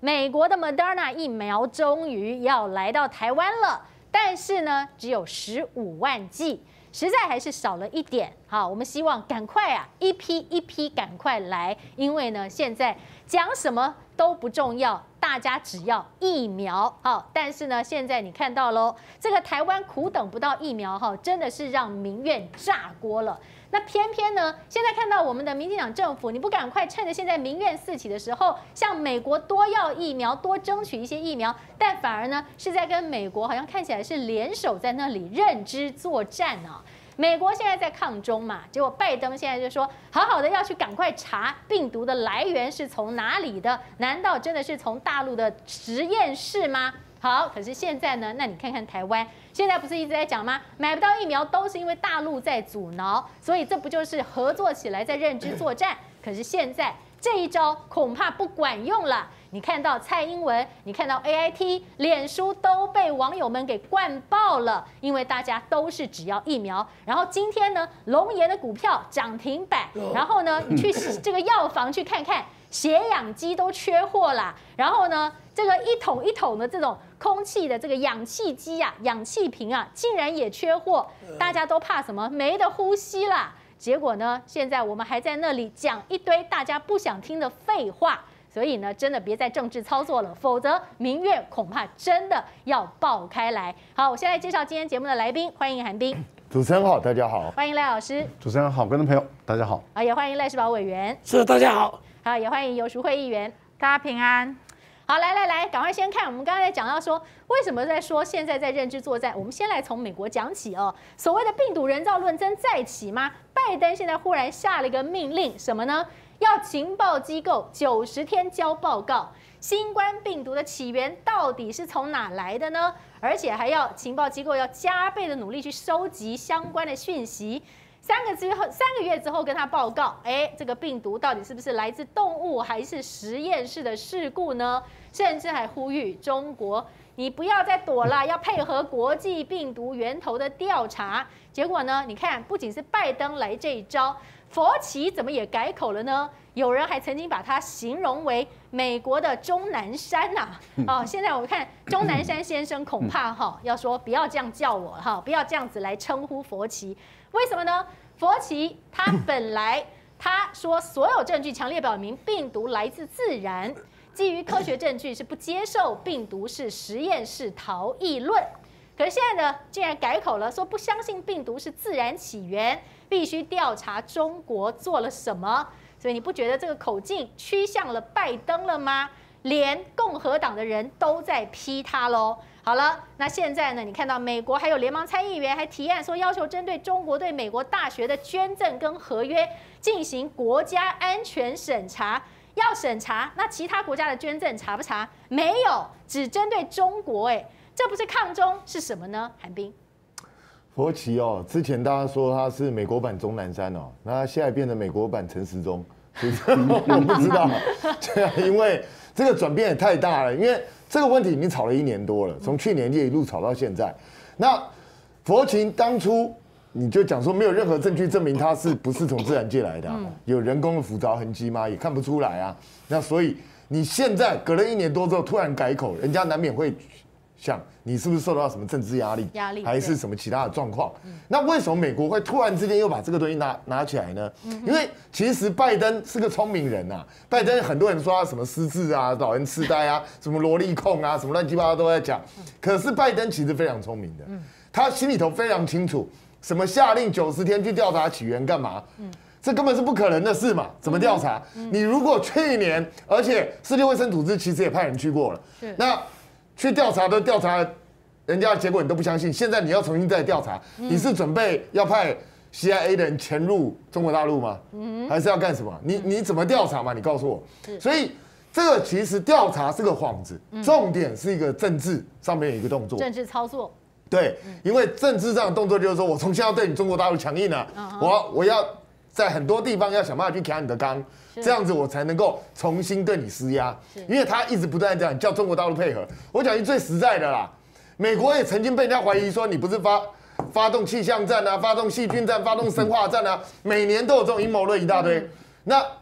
美国的 Moderna 疫苗终于要来到台湾了，但是呢，只有15万剂。 实在还是少了一点，好，我们希望赶快啊，一批一批赶快来，因为呢，现在讲什么都不重要，大家只要疫苗，好，但是呢，现在你看到喽，这个台湾苦等不到疫苗，哈，真的是让民怨炸锅了。那偏偏呢，现在看到我们的民进党政府，你不赶快趁着现在民怨四起的时候，向美国多要疫苗，多争取一些疫苗，但反而呢是在跟美国好像看起来是联手在那里认知作战啊。 美国现在在抗中嘛，结果拜登现在就说，好好的要去赶快查病毒的来源是从哪里的？难道真的是从大陆的实验室吗？好，可是现在呢？那你看看台湾，现在不是一直在讲吗？买不到疫苗都是因为大陆在阻挠，所以这不就是合作起来在认知作战？可是现在这一招恐怕不管用了。 你看到蔡英文，你看到 AIT、脸书都被网友们给灌爆了，因为大家都是只要疫苗。然后今天呢，龙岩的股票涨停板，然后呢，你去这个药房去看看，血氧机都缺货啦。然后呢，这个一桶一桶的这种空气的这个氧气机啊、氧气瓶啊，竟然也缺货，大家都怕什么？没得呼吸啦。结果呢，现在我们还在那里讲一堆大家不想听的废话。 所以呢，真的别再政治操作了，否则民怨恐怕真的要爆开来。好，我先来介绍今天节目的来宾，欢迎韩冰。 主持人好，大家好。 欢迎赖老师。 主持人好，观众朋友大家好。 也欢迎赖世宝委员。 是，大家好。 好，也欢迎游淑慧议员。 大家平安。 好，来，赶快先看，我们刚才讲到说，为什么在说现在在认知作战？我们先来从美国讲起哦。所谓的病毒人造论真再起吗？拜登现在忽然下了一个命令，什么呢？ 要情报机构90天交报告，新冠病毒的起源到底是从哪来的呢？而且还要情报机构要加倍的努力去收集相关的讯息。3个月之后跟他报告，这个病毒到底是不是来自动物还是实验室的事故呢？甚至还呼吁中国，你不要再躲了，要配合国际病毒源头的调查。结果呢，你看，不仅是拜登来这一招。 佛奇怎么也改口了呢？有人还曾经把它形容为美国的钟南山呐、现在我看钟南山先生恐怕要说不要这样叫我不要这样子来称呼佛奇。为什么呢？佛奇他本来他说所有证据强烈表明病毒来自自然，基于科学证据是不接受病毒是实验室逃逸论。 可是现在呢，竟然改口了，说不相信病毒是自然起源，必须调查中国做了什么。所以你不觉得这个口径趋向了拜登了吗？连共和党的人都在批他喽。好了，那现在呢，你看到美国还有联邦参议员还提案说，要求针对中国对美国大学的捐赠跟合约进行国家安全审查。 要审查，那其他国家的捐赠查不查？没有，只针对中国。这不是抗中是什么呢？韩冰， 佛奇哦，之前大家说他是美国版钟南山哦，那他现在变成美国版陈时中，我不知道，因为这个转变也太大了，因为这个问题已经吵了1年多了，从去年就一路吵到现在。那佛奇当初你就讲说没有任何证据证明他是不是从自然界来的、有人工的腐凿痕迹吗？也看不出来啊。那所以你现在隔了1年多之后突然改口，人家难免会。 想你是不是受到什么政治压力，还是什么其他的状况？那为什么美国会突然之间又把这个东西拿起来呢？因为其实拜登是个聪明人啊，拜登很多人说他什么失智啊、老人痴呆啊、什么萝莉控啊、什么乱七八糟都在讲。可是拜登其实非常聪明的，他心里头非常清楚，什么下令90天去调查起源干嘛？这根本是不可能的事嘛？怎么调查？你如果去年，而且世界卫生组织其实也派人去过了，那。 去调查都调查，人家的结果你都不相信。现在你要重新再调查，你是准备要派 CIA 的人潜入中国大陆吗？还是要干什么？你怎么调查嘛？你告诉我。所以这个其实调查是个幌子，重点是一个政治上面有一个动作， 政治操作。 对，因为政治上的动作就是说我重新要对你中国大陆强硬了，我要在很多地方要想办法去扛你的纲。 这样子我才能够重新对你施压，因为他一直不断这样叫中国大陆配合。我讲句最实在的啦，美国也曾经被人家怀疑说你不是发动气象战啊，发动细菌战，发动生化战啊，每年都有这种阴谋论一大堆。那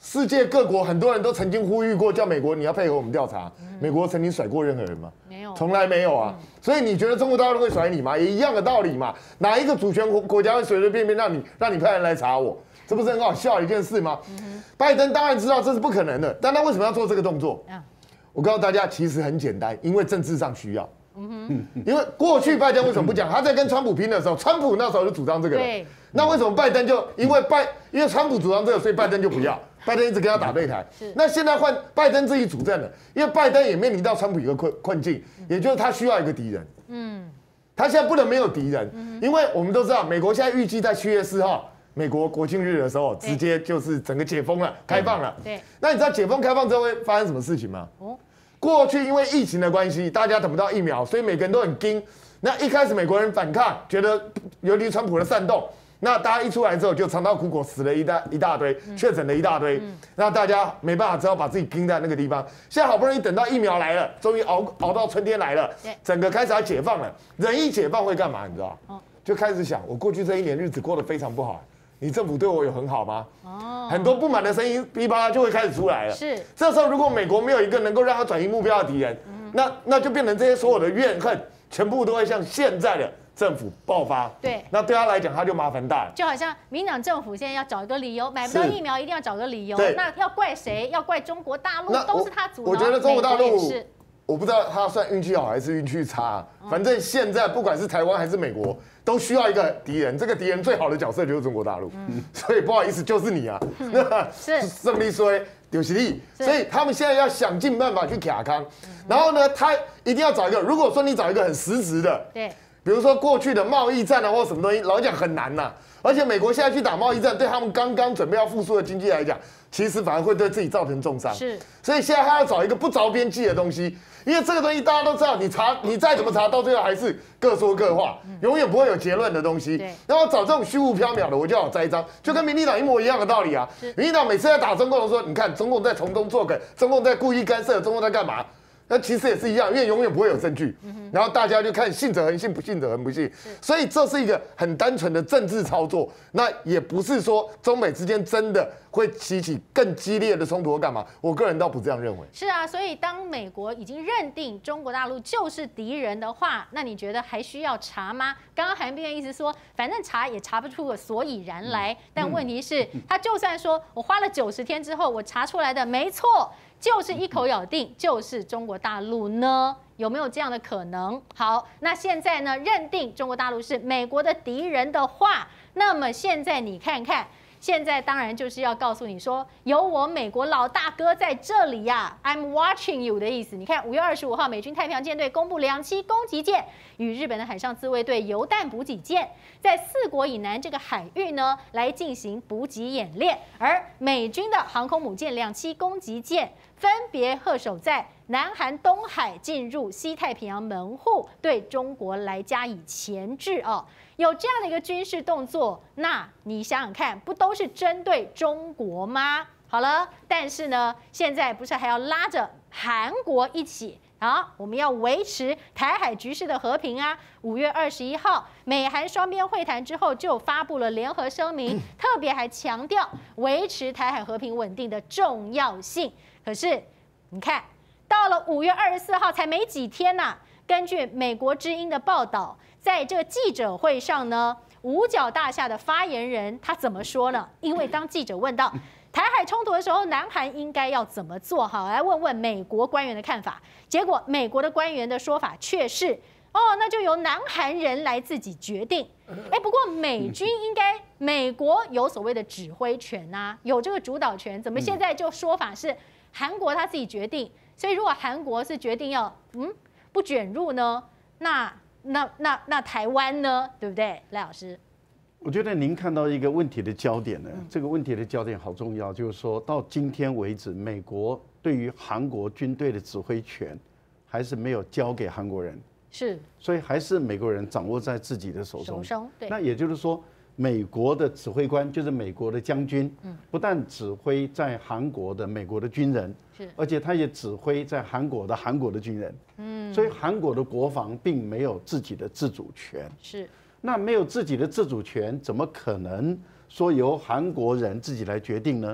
世界各国很多人都曾经呼吁过，叫美国你要配合我们调查。美国曾经甩过任何人吗？ 没有， 从来没有啊。所以你觉得中国大陆会甩你吗？也一样的道理嘛。哪一个主权国家会随随便便让你派人来查我？这不是很好笑的一件事吗？拜登当然知道这是不可能的，但他为什么要做这个动作？我告诉大家，其实很简单，因为政治上需要。因为过去拜登为什么不讲？他在跟川普拼的时候，川普那时候就主张这个了。那为什么拜登就因为川普主张这个，所以拜登就不要？拜登一直跟他打对台。那现在换拜登自己主政了，因为拜登也面临到川普一个困境，也就是他需要一个敌人。他现在不能没有敌人，因为我们都知道，美国现在预计在7月4号，美国国庆日的时候，直接就是整个解封了，开放了。对。那你知道解封开放之后会发生什么事情吗？过去因为疫情的关系，大家等不到疫苗，所以每个人都很惊。那一开始美国人反抗，觉得尤其川普的煽动。那大家一出来之后，就尝到苦果，死了一大堆，确诊了一大堆。那大家没办法，只好把自己盯在那个地方。现在好不容易等到疫苗来了，终于熬到春天来了，整个开始要解放了。人一解放会干嘛？你知道？就开始想，我过去这1年日子过得非常不好，你政府对我有很好吗？很多不满的声音噼啪就会开始出来了。是，这时候如果美国没有一个能够让他转移目标的敌人，那就变成这些所有的怨恨，全部都会向现在的政府爆发。对，那对他来讲，他就麻烦大了。就好像民党政府现在要找一个理由，买不到疫苗一定要找个理由。那要怪谁？要怪中国大陆，都是他阻挠。我觉得中国大陆，我不知道他算运气好还是运气差。反正现在不管是台湾还是美国，都需要一个敌人。这个敌人最好的角色就是中国大陆。所以不好意思，就是你啊。是这么一说，就是你。所以他们现在要想尽办法去卡康。然后呢，他一定要找一个。如果说你找一个很实质的，对。比如说过去的贸易战啊，或什么东西，老实讲很难呐。而且美国现在去打贸易战，对他们刚刚准备要复苏的经济来讲，其实反而会对自己造成重伤。是，所以现在他要找一个不着边际的东西，因为这个东西大家都知道，你再怎么查，到最后还是各说各话，永远不会有结论的东西。然后找这种虚无缥缈的，我就好栽赃，就跟民进党一模一样的道理啊。民进党每次在打中共的时候，你看中共在从中作梗，中共在故意干涉，中共在干嘛？那其实也是一样，因为永远不会有证据，然后大家就看信者恒信，不信者恒不信，所以这是一个很单纯的政治操作，那也不是说中美之间真的会起更激烈的冲突或干嘛，我个人倒不这样认为。是啊，所以当美国已经认定中国大陆就是敌人的话，那你觉得还需要查吗？刚刚韩冰的意思说，反正查也查不出个所以然来，但问题是，他就算说我花了90天之后，我查出来的没错。就是一口咬定就是中国大陆呢？有没有这样的可能？好，那现在呢，认定中国大陆是美国的敌人的话，那么现在你看看，现在当然就是要告诉你说，有我美国老大哥在这里呀 ，I'm watching you 的意思。你看5月25号，美军太平洋舰队公布2栖攻击舰与日本的海上自卫队油弹补给舰在4国以南这个海域呢来进行补给演练，而美军的航空母舰2栖攻击舰分别恪守在南韩东海进入西太平洋门户，对中国来加以钳制哦。有这样的一个军事动作，那你想想看，不都是针对中国吗？好了，但是呢，现在不是还要拉着韩国一起啊？我们要维持台海局势的和平啊！5月21号，美韩双边会谈之后，就发布了联合声明，特别还强调维持台海和平稳定的重要性。可是，你看到了5月24号才没几天呐、根据美国之音的报道，在这个记者会上呢，五角大厦的发言人他怎么说呢？因为当记者问到台海冲突的时候，南韩应该要怎么做？好，来问问美国官员的看法。结果美国的官员的说法却是，那就由南韩人来自己决定。不过美军应该美国有所谓的指挥权呐、有这个主导权，怎么现在就说法是韩国他自己决定？所以如果韩国是决定要不卷入呢，那台湾呢，对不对，赖老师？ 我觉得您看到一个问题的焦点呢，这个问题的焦点好重要，就是说到今天为止，美国对于韩国军队的指挥权还是没有交给韩国人，是，所以还是美国人掌握在自己的手中。对，那也就是说，美国的指挥官就是美国的将军，不但指挥在韩国的美国的军人，而且他也指挥在韩国的军人，所以韩国的国防并没有自己的自主权。是，那没有自己的自主权，怎么可能说由韩国人自己来决定呢？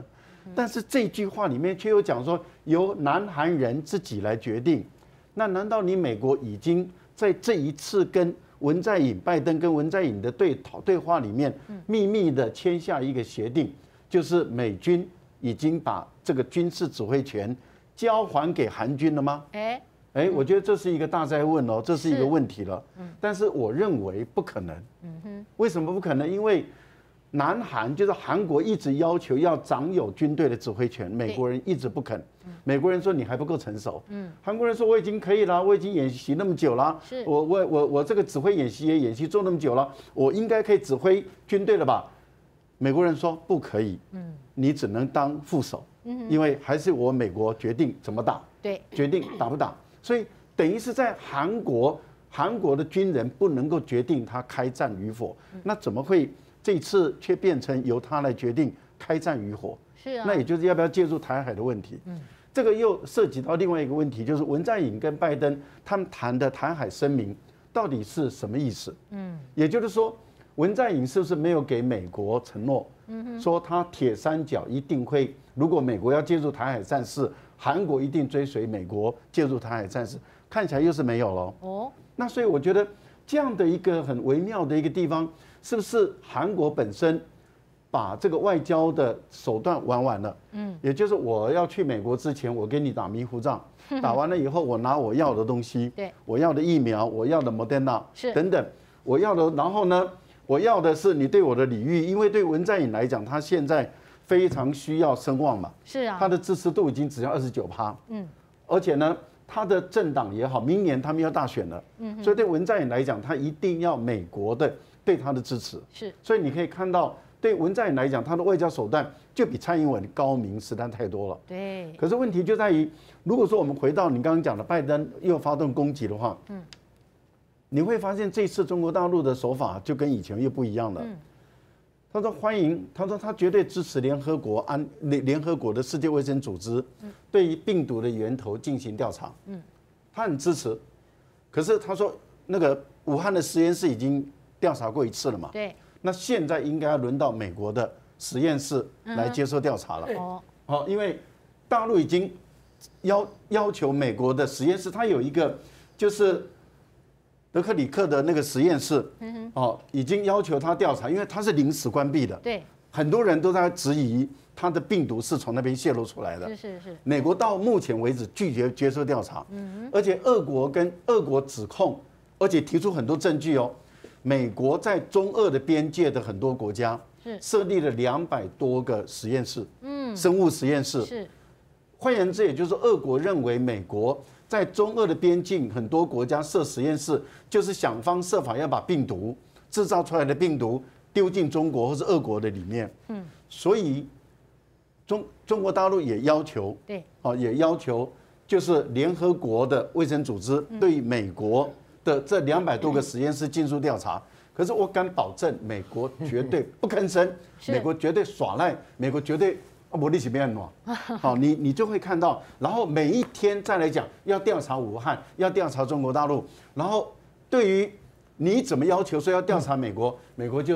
但是这句话里面却又讲说由南韩人自己来决定。那难道你美国已经在这一次跟文在寅、拜登跟文在寅的对话里面，秘密的签下一个协定，就是美军已经把这个军事指挥权交还给韩军了吗？我觉得这是一个大哉问哦，这是一个问题了。但是我认为不可能。为什么不可能？因为南韩就是韩国一直要求要掌有军队的指挥权，美国人一直不肯。美国人说你还不够成熟，韩国人说我已经可以了，我已经演习那么久了，我这个指挥演习也演习做那么久了，我应该可以指挥军队了吧？美国人说不可以，你只能当副手，因为还是我美国决定怎么打，决定打不打，所以等于是在韩国的军人不能够决定他开战与否，那怎么会这一次却变成由他来决定开战与否？ 是啊， 那也就是要不要介入台海的问题。这个又涉及到另外一个问题，就是文在寅跟拜登他们谈的台海声明到底是什么意思？也就是说，文在寅是不是没有给美国承诺，说他铁三角一定会，如果美国要介入台海战事，韩国一定追随美国介入台海战事，看起来又是没有了。那所以我觉得这样的一个很微妙的一个地方，是不是韩国本身把这个外交的手段玩完了？也就是我要去美国之前，我给你打迷糊仗，打完了以后，我拿我要的东西，我要的疫苗，我要的 Moderna 等等，我要的，然后呢，我要的是你对我的礼遇，因为对文在寅来讲，他现在非常需要声望嘛， 是啊， 他的支持度已经只要29%，而且呢，他的政党也好，明年他们要大选了，所以对文在寅来讲，他一定要美国的对他的支持，所以你可以看到。对文在寅来讲，他的外交手段就比蔡英文高明实在太多了。 对。 可是问题就在于，如果说我们回到你刚刚讲的拜登又发动攻击的话，你会发现这次中国大陆的手法就跟以前又不一样了。他说欢迎，他说他绝对支持联合国的世界卫生组织对于病毒的源头进行调查。他很支持。可是他说那个武汉的实验室已经调查过一次了嘛？ 对。 那现在应该要轮到美国的实验室来接受调查了。因为大陆已经要求美国的实验室，它有一个就是德克里克的那个实验室，已经要求他调查，因为它是临时关闭的。 对， 很多人都在质疑它的病毒是从那边泄露出来的。 是。 美国到目前为止拒绝接受调查，而且俄国指控，而且提出很多证据哦。美国在中俄的边界的很多国家设立了200多个实验室，生物实验室。是，换言之，也就是说，俄国认为美国在中俄的边境很多国家设实验室，就是想方设法要把病毒制造出来的病毒丢进中国或是俄国的里面。所以中国大陆也要求，也要求就是联合国的卫生组织对美国的这200多个实验室进入调查，可是我敢保证，美国绝对不吭声，美国绝对耍赖，美国绝对我力气变暖。好，你就会看到，然后每一天再来讲要调查武汉，要调查中国大陆，然后对于你怎么要求说要调查美国，美国就是，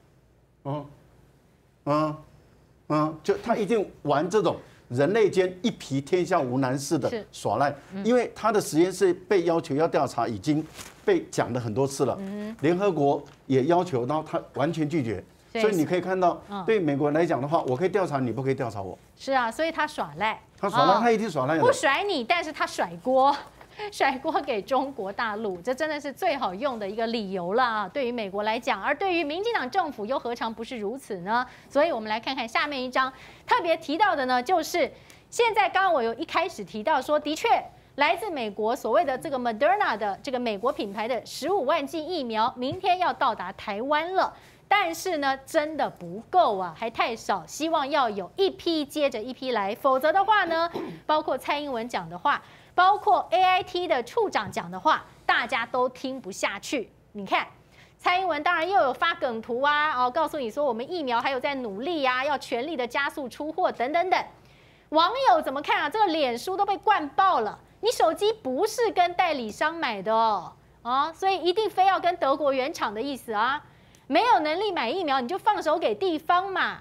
就他一定玩这种。人类间一匹天下无难事的耍赖，因为他的实验室被要求要调查，已经被讲了很多次了。联合国也要求，然后他完全拒绝。所以你可以看到，对美国人来讲的话，我可以调查你，不可以调查我。 是啊，所以他耍赖。 他耍赖，他一定耍赖。 不甩你，但是他甩锅。甩锅给中国大陆，这真的是最好用的一个理由了啊！对于美国来讲，而对于民进党政府又何尝不是如此呢？所以我们来看看下面一张，特别提到的呢，就是现在刚刚我有一开始提到说，的确来自美国所谓的这个 Moderna 的这个美国品牌的15万剂疫苗，明天要到达台湾了。但是呢，真的不够啊，还太少，希望要有一批接着一批来，否则的话呢，包括蔡英文讲的话。包括 AIT 的处长讲的话，大家都听不下去。你看，蔡英文当然又有发梗图啊，告诉你说我们疫苗还有在努力啊，要全力的加速出货等等等。网友怎么看啊？这个脸书都被灌爆了。你手机不是跟代理商买的所以一定非要跟德国原厂的意思啊。没有能力买疫苗，你就放手给地方嘛。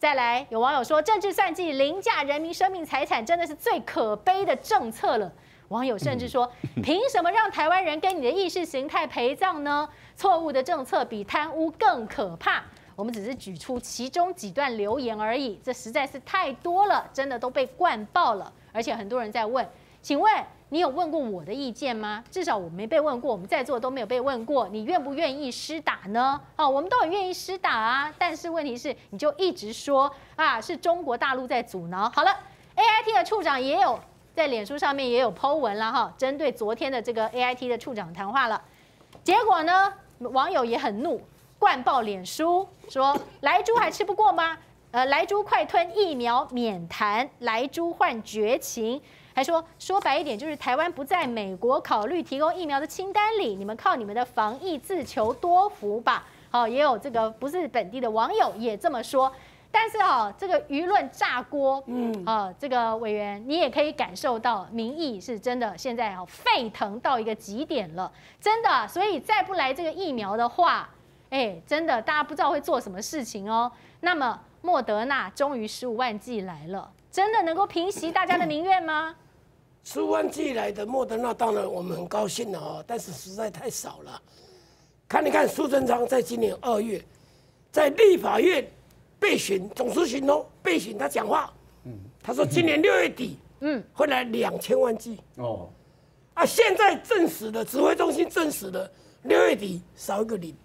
再来，有网友说，政治算计凌驾人民生命财产，真的是最可悲的政策了。网友甚至说，凭什么让台湾人跟你的意识形态陪葬呢？错误的政策比贪污更可怕。我们只是举出其中几段留言而已，这实在是太多了，真的都被灌爆了。而且很多人在问，请问你有问过我的意见吗？至少我没被问过，我们在座都没有被问过，你愿不愿意施打呢？我们都很愿意施打啊，但是问题是，你就一直说啊，是中国大陆在阻挠。好了 ，AIT 的处长也有在脸书上面也有 po 文了哈，针对昨天的这个 AIT 的处长谈话了。结果呢，网友也很怒，灌爆脸书，说莱猪还吃不过吗？莱猪快吞疫苗免谈，莱猪患绝情。还说白一点，就是台湾不在美国考虑提供疫苗的清单里，你们靠你们的防疫自求多福吧。好，也有这个不是本地的网友也这么说。但是这个舆论炸锅，这个委员你也可以感受到民意是真的现在沸腾到一个极点了，真的。所以再不来这个疫苗的话，真的大家不知道会做什么事情哦。那么莫德纳终于15万剂来了，真的能够平息大家的民怨吗 ？15万剂来的莫德纳，当然我们很高兴了但是实在太少了。看一看苏贞昌在今年2月，在立法院备询总咨询备询他讲话，他说今年6月底，会来2000万剂现在证实的指挥中心证实的6月底少一个零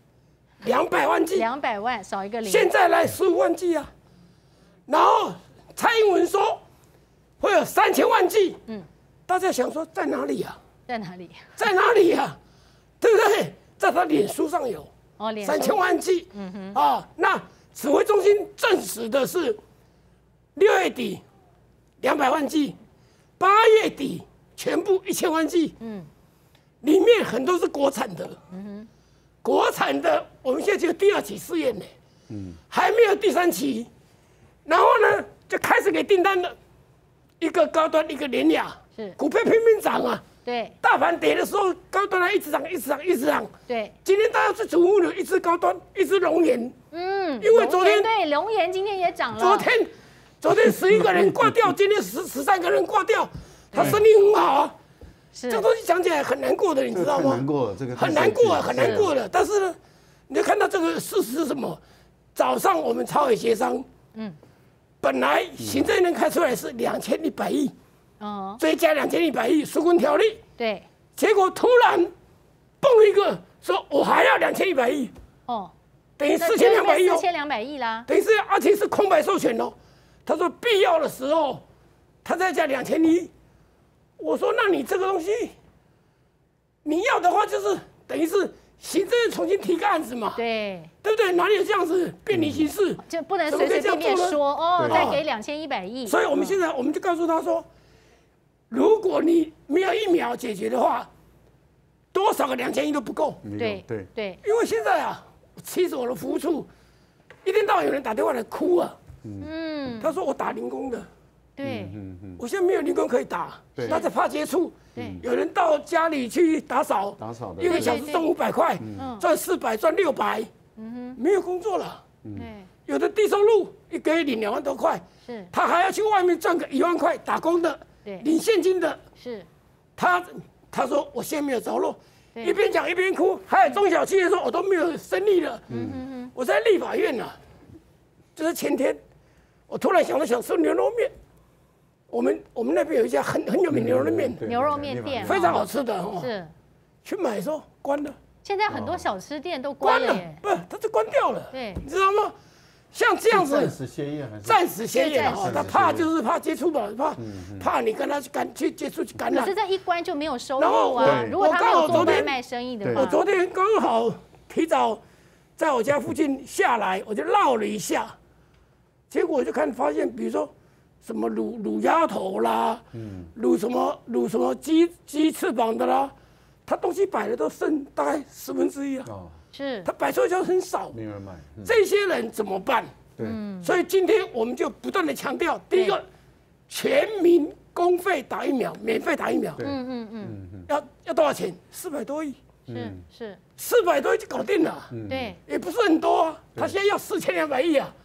，200万剂 ，200万少一个零， 现在来15万剂啊，然后蔡英文说会有3000万剂，大家想说在哪里啊？ 在哪里？ 在哪里啊？对不对？在他脸书上有3000万剂，那指挥中心证实的是6月底200万剂，8月底全部1000万剂，里面很多是国产的，国产的我们现在只有第2期试验呢，还没有第3期，然后呢就开始给订单了，一个高端一个联亚，股票拼命涨啊。 对， 大盘跌的时候，高端还一直涨，一直涨，一直涨。 对， 今天大家最瞩目的一只高端，一只龙岩。因为昨天对龙岩今天也涨了。 昨天11个人挂掉，今天13个人挂掉，他生意很好啊。这个东西讲起来很难过的，你知道吗？ 很难过，这个很难过，很难过的。但是呢，你就看到这个事实是什么？早上我们朝野协商，本来行政院开出来是2100亿。追加2100亿纾困条例， 对， 结果突然蹦一个说，我还要2100亿，等于4200亿 ，4200亿啦， 等于是而且是空白授权哦。他说必要的时候，他再加2000亿。我说那你这个东西，你要的话就是等于是行政院重新提个案子嘛， 对不对？哪里有这样子便利行事？ 就不能随随便便说再给2100亿。 所以我们现在我们就告诉他说。如果你没有疫苗解决的话，多少个2000亿都不够。 对， 因为现在其实我的服务处一天到晚有人打电话来哭啊。他说我打零工的， 对， 我现在没有零工可以打，他在怕接触。有人到家里去打扫的，1个小时挣500块，赚400，赚600，没有工作了。有的低收入1个月领2万多块，他还要去外面赚个1万块打工的。领现金的，他说我现在没有着落，一边讲一边哭，还有中小企业说我都没有生意了。我在立法院就是前天，我突然想吃牛肉面，我们那边有一家很有名牛肉面， 牛肉面店非常好吃的是， 去买的时候关了。 现在很多小吃店都关了耶， 不，它就关掉了。 对， 你知道吗？像这样子， 暂时歇业还是暂时歇业他怕就是怕接触吧，怕你跟他去接触去感染。 可是这一关就没有收入啊。如果他没有做外卖生意的话， 我昨天刚好提早在我家附近下来，我就绕了一下，结果我就发现，比如说什么卤鸭头啦，卤什么鸡翅膀的啦，他东西摆的都剩大概1/10啊。 是， 他摆出来就很少， 没人买。 这些人怎么办？所以今天我们就不断的强调，第一个，全民公费打疫苗，免费打疫苗。要多少钱？400多亿。 是 ，400多亿就搞定了。 对， 也不是很多啊。他现在要4200亿啊，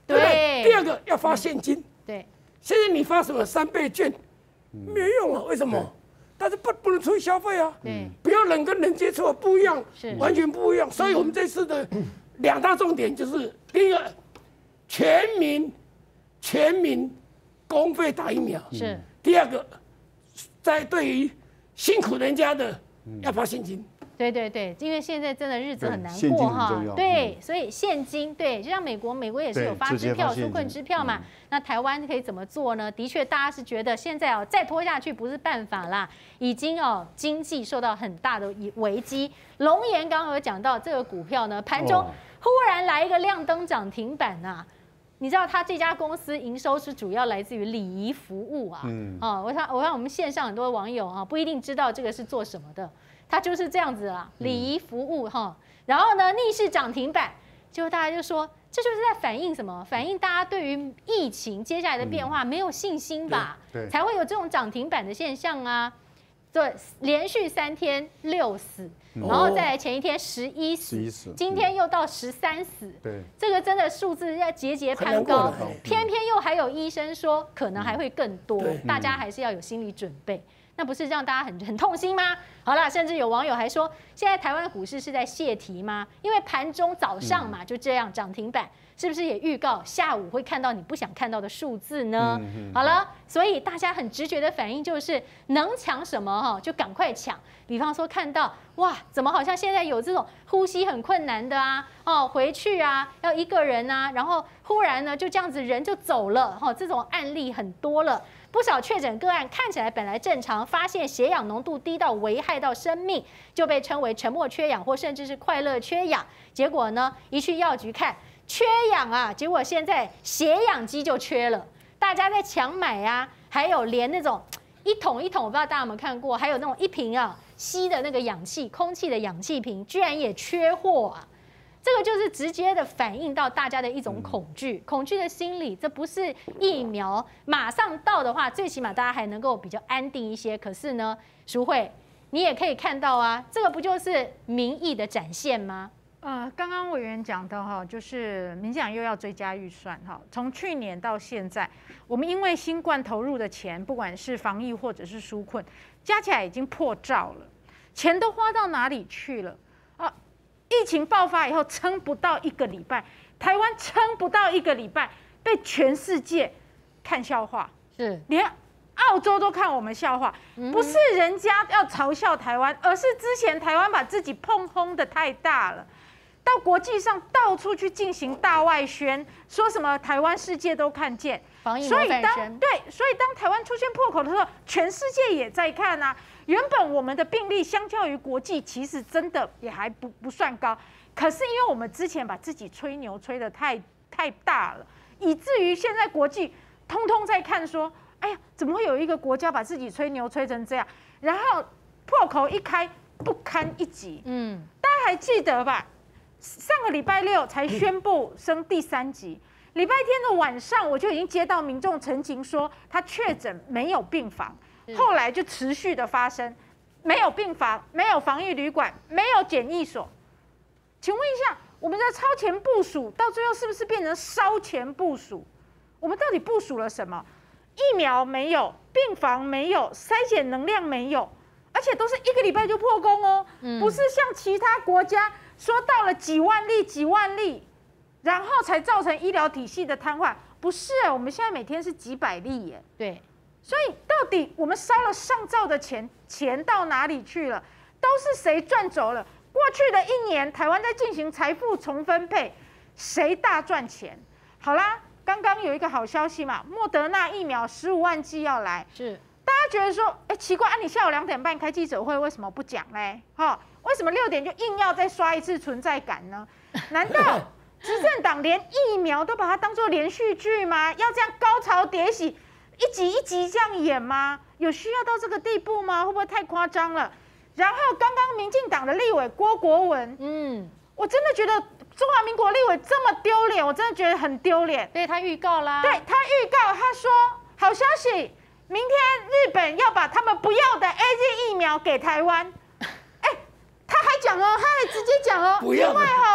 对不对？第二个要发现金， 对。 现在你发什么3倍券，没有用啊？为什么？但是不能出去消费啊！不要人跟人接触，不一样，完全不一样。所以我们这次的2大重点就是：第一个，全民公费打疫苗；是第二个，在对于辛苦人家的要发现金。 对对对，因为现在真的日子很难过哈，对，所以现金对，就像美国也是有发支票、纾困支票嘛。那台湾可以怎么做呢？的确，大家是觉得现在再拖下去不是办法啦，已经经济受到很大的危机。龙岩刚刚有讲到这个股票呢，盘中忽然来一个亮灯涨停板啊。你知道他这家公司营收是主要来自于礼仪服务啊，我看我们线上很多网友不一定知道这个是做什么的。它就是这样子啦，礼仪服务哈，然后呢逆势涨停板，结果大家就说这就是在反映什么？反映大家对于疫情接下来的变化没有信心吧，才会有这种涨停板的现象啊。对，连续3天6死，然后再来前一天11死，今天又到13死，对，这个真的数字要节节攀高，偏偏又还有医生说可能还会更多，大家还是要有心理准备。那不是让大家很痛心吗？好啦，甚至有网友还说，现在台湾股市是在泄题吗？因为盘中早上嘛就这样涨停板，是不是也预告下午会看到你不想看到的数字呢？好了，所以大家很直觉的反应就是能抢什么就赶快抢。比方说看到哇，怎么好像现在有这种呼吸很困难的啊，回去啊要1个人啊，然后忽然呢就这样子人就走了这种案例很多了。不少确诊个案看起来本来正常，发现血氧浓度低到危害到生命，就被称为沉默缺氧或甚至是快乐缺氧。结果呢，一去药局看缺氧啊，结果现在血氧机就缺了，大家在抢买啊，还有连那种一桶一桶，我不知道大家有没有看过，还有那种1瓶吸的那个氧气空气的氧气瓶，居然也缺货啊！这个就是直接的反映到大家的一种恐惧的心理。这不是疫苗马上到的话，最起码大家还能够比较安定一些。可是呢，淑慧，你也可以看到啊，这个不就是民意的展现吗？ 刚刚委员讲的就是民进党又要追加预算从去年到现在，我们因为新冠投入的钱，不管是防疫或者是纾困，加起来已经破兆了，钱都花到哪里去了？疫情爆发以后，撑不到1个礼拜，台湾撑不到1个礼拜，被全世界看笑话，是连澳洲都看我们笑话，不是人家要嘲笑台湾，而是之前台湾把自己碰轰的太大了，到国际上到处去进行大外宣，说什么台湾世界都看见，所以当台湾出现破口的时候，全世界也在看啊。原本我们的病例相较于国际，其实真的也还不算高，可是因为我们之前把自己吹牛吹得太大了，以至于现在国际通通在看说，哎呀，怎么会有一个国家把自己吹牛吹成这样？然后破口一开，不堪一击。大家还记得吧？上个礼拜6才宣布升第3级，礼拜天的晚上我就已经接到民众陈情说他确诊没有病房。后来就持续的发生，没有病房，没有防疫旅馆，没有检疫所。请问一下，我们的超前部署到最后是不是变成烧钱部署？我们到底部署了什么？疫苗没有，病房没有，筛检能量没有，而且都是1个礼拜就破功哦，不是像其他国家说到了几万例，然后才造成医疗体系的瘫痪。不是，我们现在每天是几百例耶。对。所以到底我们烧了上兆的钱到哪里去了？都是谁赚走了？过去的1年，台湾在进行财富重分配，谁大赚钱？好啦，刚刚有一个好消息嘛，莫德纳疫苗15万剂要来，是大家觉得说，奇怪，你下午2点半开记者会，为什么不讲嘞？为什么6点就硬要再刷一次存在感呢？难道执政党连疫苗都把它当作连续剧吗？要这样高潮迭起？一集一集这样演吗？有需要到这个地步吗？会不会太夸张了？然后刚刚民进党的立委郭国文，我真的觉得中华民国立委这么丢脸，我真的觉得很丢脸。 对他预告啦， 对他预告，他说好消息，明天日本要把他们不要的 AZ 疫苗给台湾。他还讲他还直接讲因为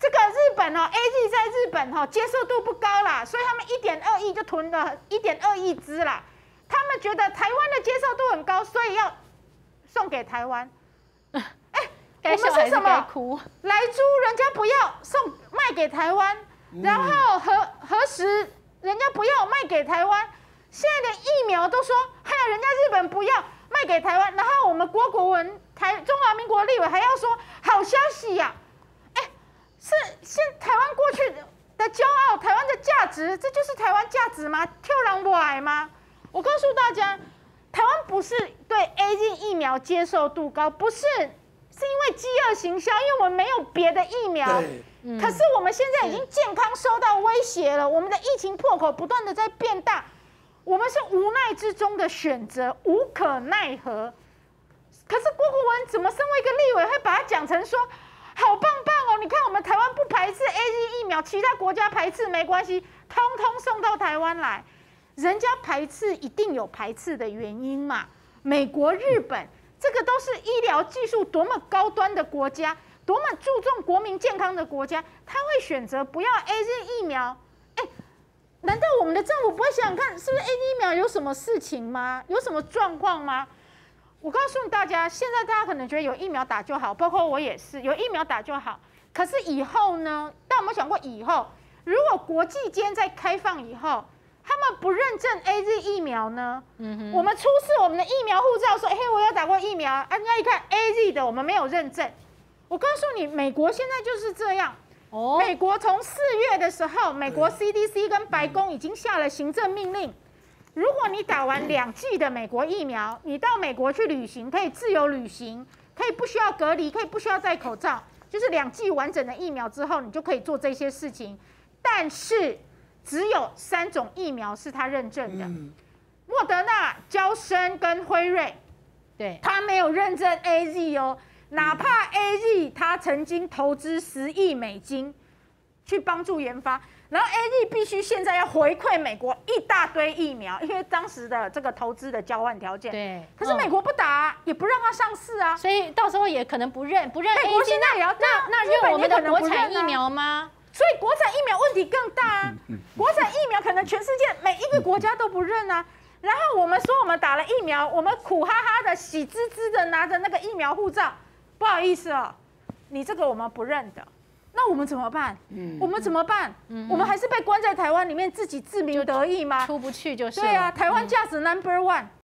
这个日本AZ 在日本接受度不高啦，所以他们1.2亿就囤了1.2亿支啦。他们觉得台湾的接受度很高，所以要送给台湾。我们是什么？来猪人家不要卖给台湾，然后核实人家不要卖给台湾，现在连疫苗都说，人家日本不要卖给台湾，然后我们郭国文中华民国立委还要说好消息呀，是台湾过去的骄傲，台湾的价值，这就是台湾价值吗？跳人不爱吗？我告诉大家，台湾不是对 AZ 疫苗接受度高，不是。是因为饥饿行销，因为我们没有别的疫苗。可是我们现在已经健康受到威胁了，我们的疫情破口不断的在变大，我们是无奈之中的选择，无可奈何。可是郭国文怎么身为一个立委，会把它讲成说好棒棒哦？你看我们台湾不排斥 AZ 疫苗，其他国家排斥没关系，通通送到台湾来。人家排斥一定有排斥的原因嘛，美国、日本。这个都是医疗技术多么高端的国家，多么注重国民健康的国家，他会选择不要 AZ 疫苗。难道我们的政府不会想想看，是不是 AZ 疫苗有什么事情吗？有什么状况吗？我告诉大家，现在大家可能觉得有疫苗打就好，包括我也是，有疫苗打就好。可是以后呢？大家有没有想过以后，如果国际间在开放以后？他们不认证 AZ 疫苗呢？我们出示我们的疫苗护照，说，我有打过疫苗，人家一看 AZ 的，我们没有认证。我告诉你，美国现在就是这样。美国从4月的时候，美国 CDC 跟白宫已经下了行政命令，如果你打完2剂的美国疫苗，你到美国去旅行，可以自由旅行，可以不需要隔离，可以不需要戴口罩，就是2剂完整的疫苗之后，你就可以做这些事情。但是只有3种疫苗是他认证的，莫德纳、嬌生跟辉瑞，对，他没有认证 AZ 哦。哪怕 AZ 他曾经投资10亿美金去帮助研发，然后 AZ 必须现在要回馈美国一大堆疫苗，因为当时的这个投资的交换条件。对，可是美国不打，也不让它上市啊， 所以到时候也可能不认。美国现在也要那认我们的国产疫苗吗？ 所以国产疫苗问题更大啊！国产疫苗可能全世界每一个国家都不认啊。然后我们说我们打了疫苗，我们苦哈哈的、喜滋滋的拿着那个疫苗护照，不好意思哦，你这个我们不认的。那我们怎么办？我们怎么办？我们还是被关在台湾里面，自己自鸣得意吗？ 出不去就是。 对啊，台湾价值 No.1。